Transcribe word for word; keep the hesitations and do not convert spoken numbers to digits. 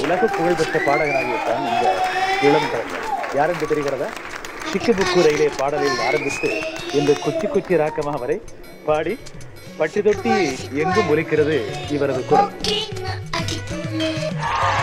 உலக புகழ்பெற்ற பாடகனாகிவிட்டான் இந்த இளம் கலைஞர். யார் என்று தெரிகிறதா? சிக்குபுக்கு ரயிலே பாடலில் ஆரம்பித்து இந்த குச்சி குச்சி ராக்கமா வரை பாடி பட்டி தொட்டி எங்கும் ஒலிக்கிறது இவரது குரல்.